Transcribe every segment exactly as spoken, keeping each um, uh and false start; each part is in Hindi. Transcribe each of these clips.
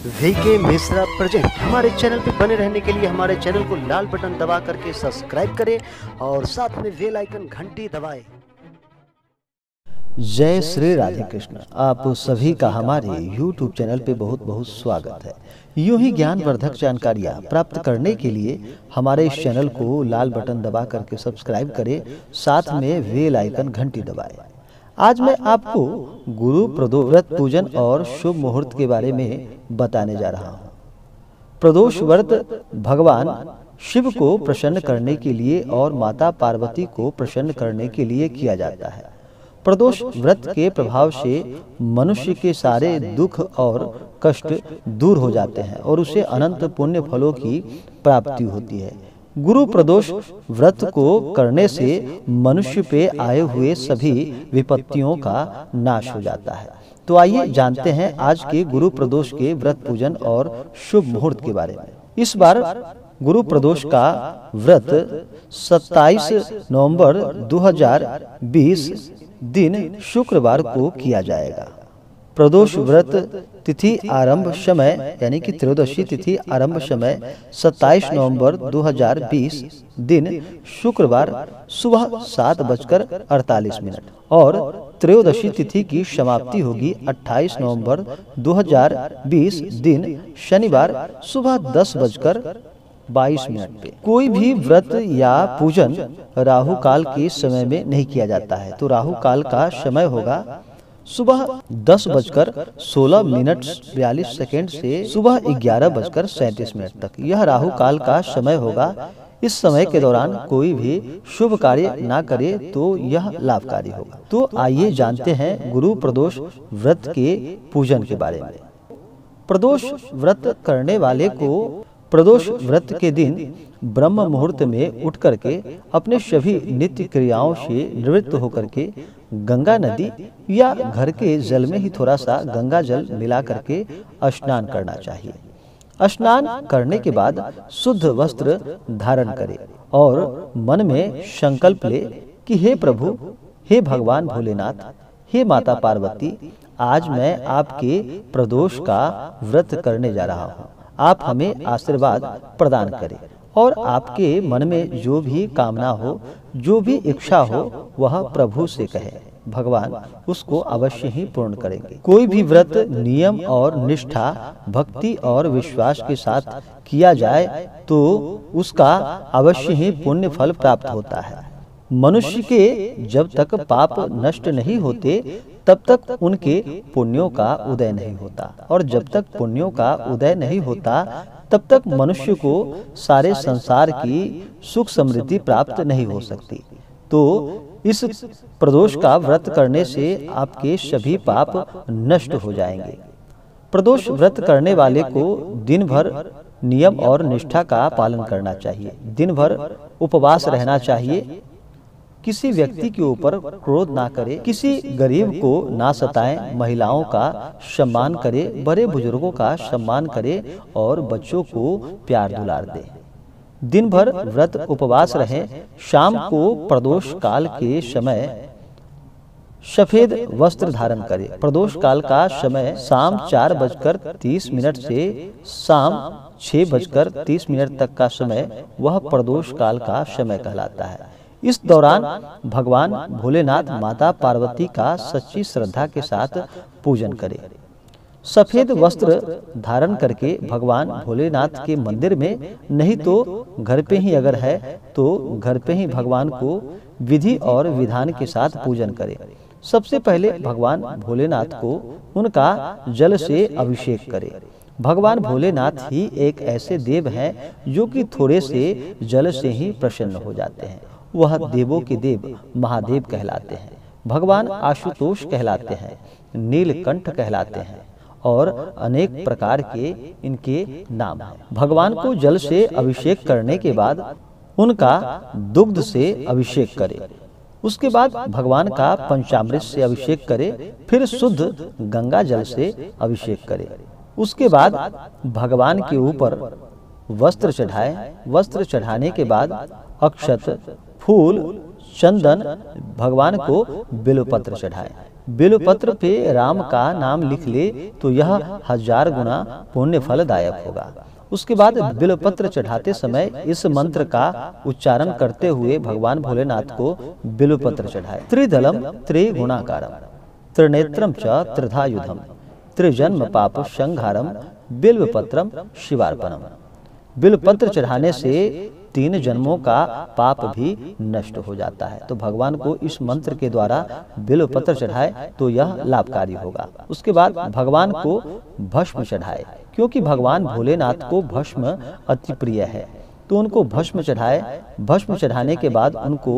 VK Mishra present. हमारे चैनल पे बने रहने के लिए हमारे चैनल को लाल बटन दबा करके सब्सक्राइब करें और साथ में बेल आइकन घंटी दबाएं। जय श्री राधे कृष्ण। आप सभी का हमारे यूट्यूब चैनल पे बहुत बहुत स्वागत है। यूं ही ज्ञानवर्धक जानकारियां प्राप्त करने के लिए हमारे इस चैनल को लाल बटन दबा करके सब्सक्राइब करें, साथ में बेल आइकन घंटी दबाएं। आज मैं आपको गुरु प्रदोष व्रत पूजन और शुभ मुहूर्त के बारे में बताने जा रहा हूँ। प्रदोष व्रत भगवान शिव को प्रसन्न करने के लिए और माता पार्वती को प्रसन्न करने के लिए किया जाता है। प्रदोष व्रत के प्रभाव से मनुष्य के सारे दुख और कष्ट दूर हो जाते हैं और उसे अनंत पुण्य फलों की प्राप्ति होती है। गुरु प्रदोष व्रत को करने से मनुष्य पे आए हुए सभी विपत्तियों का नाश हो जाता है। तो आइए जानते हैं आज के गुरु प्रदोष के व्रत पूजन और शुभ मुहूर्त के बारे में। इस बार गुरु प्रदोष का व्रत सत्ताईस नवंबर दो हज़ार बीस दिन शुक्रवार को किया जाएगा। प्रदोष व्रत तिथि आरंभ समय यानी कि त्रयोदशी तिथि आरंभ समय सत्ताईस नवंबर दो हज़ार बीस दिन शुक्रवार सुबह सात बजकर अड़तालीस मिनट और त्रयोदशी तिथि की समाप्ति होगी अट्ठाईस नवंबर दो हज़ार बीस दिन शनिवार सुबह दस बजकर बाईस मिनट पे। कोई भी व्रत या पूजन राहु काल के समय में नहीं किया जाता है। तो राहु काल का समय होगा सुबह दस बजकर सोलह मिनट बयालीस सेकेंड से सुबह ग्यारह बजकर सैंतीस मिनट तक यह राहु काल का समय होगा। इस समय के दौरान कोई भी शुभ कार्य ना करे तो यह लाभकारी होगा। तो आइए जानते हैं गुरु प्रदोष व्रत के पूजन के बारे में। प्रदोष व्रत करने वाले को प्रदोष व्रत के दिन ब्रह्म मुहूर्त में उठ करके अपने सभी नित्य क्रियाओं से निवृत्त होकर के गंगा नदी या घर के जल में ही थोड़ा सा गंगा जल मिला करके स्नान करना चाहिए। स्नान करने के बाद शुद्ध वस्त्र धारण करे और मन में संकल्प ले कि हे प्रभु, हे भगवान भोलेनाथ, हे माता पार्वती, आज मैं आपके प्रदोष का व्रत करने जा रहा हूँ। आप हमें आशीर्वाद प्रदान करें और आपके मन में जो भी कामना हो, जो भी इच्छा हो, वह प्रभु से कहे। भगवान उसको अवश्य ही पूर्ण करेंगे। कोई भी व्रत नियम और निष्ठा, भक्ति और विश्वास के साथ किया जाए तो उसका अवश्य ही पुण्य फल प्राप्त होता है। मनुष्य के जब तक पाप नष्ट नहीं होते तब तक उनके पुण्यों का उदय नहीं होता और जब तक पुण्यों का उदय नहीं होता तब तक मनुष्य को सारे संसार की सुख समृद्धि प्राप्त नहीं हो सकती। तो इस प्रदोष का व्रत करने से आपके सभी पाप नष्ट हो जाएंगे। प्रदोष व्रत करने वाले को दिन भर नियम और निष्ठा का पालन करना चाहिए। दिन भर उपवास रहना चाहिए। किसी व्यक्ति के ऊपर क्रोध ना करे, किसी गरीब को ना सताएं, महिलाओं का सम्मान करे, बड़े बुजुर्गों का सम्मान करे और बच्चों को प्यार दुलार दे। दिन भर व्रत उपवास रहें। शाम को प्रदोष काल के समय सफेद वस्त्र धारण करें। प्रदोष काल का समय शाम चार बजकर तीस मिनट से शाम छह बजकर तीस मिनट तक का समय वह प्रदोष काल का समय कहलाता है। इस दौरान भगवान भोलेनाथ, माता पार्वती का सच्ची श्रद्धा के साथ पूजन करें। सफेद वस्त्र धारण करके भगवान भोलेनाथ के मंदिर में, नहीं तो घर पे ही अगर है तो घर पे ही भगवान को विधि और विधान के साथ पूजन करें। सबसे पहले भगवान भोलेनाथ को उनका जल से अभिषेक करें। भगवान भोलेनाथ ही एक ऐसे देव हैं जो कि थोड़े से जल से ही प्रसन्न हो जाते हैं। वह देवों के देव महादेव कहलाते हैं। भगवान आशुतोष कहलाते हैं, नीलकंठ कहलाते हैं और अनेक प्रकार के इनके नाम हैं। भगवान को जल से अभिषेक करने के बाद उनका दुग्ध से अभिषेक करें। उसके बाद भगवान का पंचामृत से अभिषेक करें। फिर शुद्ध गंगा जल से अभिषेक करें। उसके बाद भगवान के ऊपर वस्त्र चढ़ाएं। वस्त्र चढ़ाने के बाद अक्षत, फूल, चंदन, भगवान को बिल्वपत्र चढ़ाएं। बिल्वपत्र पे राम का नाम लिख ले तो यह हजार गुना पुण्य फलदायक होगा। उसके बाद बिल्वपत्र चढ़ाते समय इस मंत्र का उच्चारण करते हुए भगवान भोलेनाथ को बिल्वपत्र चढ़ाए। त्रिदलम त्रिगुणाकारम त्रिनेत्रम च त्रिधायुधम त्रिजन्म पाप संहारम बिल्वपत्रम शिवार्पणम। बिल्वपत्र चढ़ाने से तीन जन्मों का पाप भी नष्ट हो जाता है। तो भगवान को इस मंत्र के द्वारा बिल्वपत्र चढ़ाए तो यह लाभकारी होगा। उसके बाद भगवान को भस्म चढ़ाए, क्योंकि भगवान भोलेनाथ को भस्म अति प्रिय है, तो उनको भस्म चढ़ाए। भस्म चढ़ाने के बाद उनको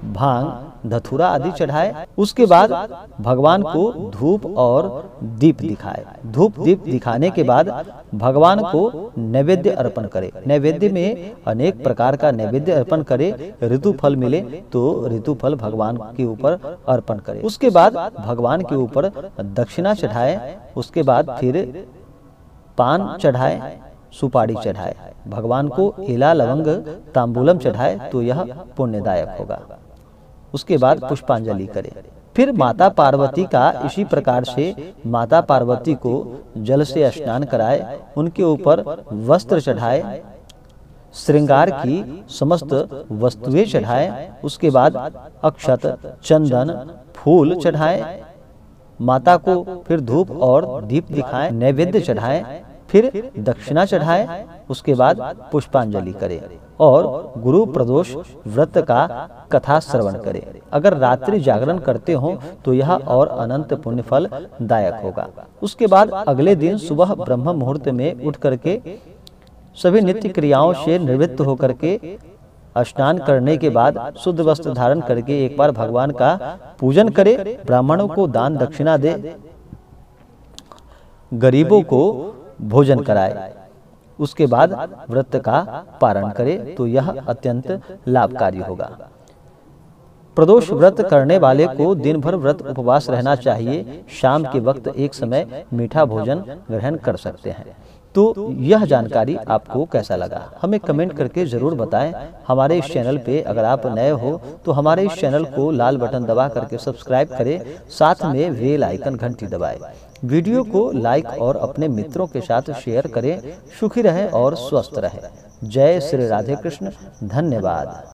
भांग धतूरा आदि चढ़ाए। उसके बाद भगवान को धूप और दीप दिखाए। धूप दीप दिखाने के बाद भगवान को नैवेद्य अर्पण करे। नैवेद्य में अनेक प्रकार का नैवेद्य अर्पण करे। ऋतु फल मिले तो ऋतु फल भगवान के ऊपर अर्पण करे। उसके बाद भगवान के ऊपर दक्षिणा चढ़ाए। उसके बाद फिर पान चढ़ाए, सुपारी चढ़ाए। भगवान को इला लवंग तांबूलम चढ़ाए तो यह पुण्यदायक होगा। उसके बाद पुष्पांजलि करे। फिर माता पार्वती का इसी प्रकार से माता पार्वती को जल से स्नान कराए, उनके ऊपर वस्त्र चढ़ाए, श्रृंगार की समस्त वस्तुएं चढ़ाए। उसके बाद अक्षत, चंदन, फूल चढ़ाए। माता को फिर धूप और दीप दिखाएं, नैवेद्य चढ़ाएं, फिर दक्षिणा चढ़ाए। उसके बाद पुष्पांजलि करे और गुरु प्रदोष व्रत का कथा श्रवण करे। अगर रात्रि जागरण करते हो तो यह और अनंत पुण्य फल दायक होगा। उसके बाद अगले दिन सुबह ब्रह्म मुहूर्त में उठ करके सभी नित्य क्रियाओं से निवृत्त होकर के स्नान करने के बाद शुद्ध वस्त्र धारण करके एक बार भगवान का पूजन करे। ब्राह्मणों को दान दक्षिणा दे, गरीबों को भोजन कराए। उसके बाद व्रत का पारण करे तो यह अत्यंत लाभकारी होगा। प्रदोष व्रत करने वाले को दिन भर व्रत उपवास रहना चाहिए। शाम के वक्त एक समय मीठा भोजन ग्रहण कर सकते हैं। तो यह जानकारी आपको कैसा लगा हमें कमेंट करके जरूर बताएं। हमारे इस चैनल पे अगर आप नए हो तो हमारे इस चैनल को लाल बटन दबा करके सब्सक्राइब करें, साथ में बेल आइकन घंटी दबाएं। वीडियो को लाइक और अपने मित्रों के साथ शेयर करें। सुखी रहें और स्वस्थ रहें। जय श्री राधे कृष्ण। धन्यवाद।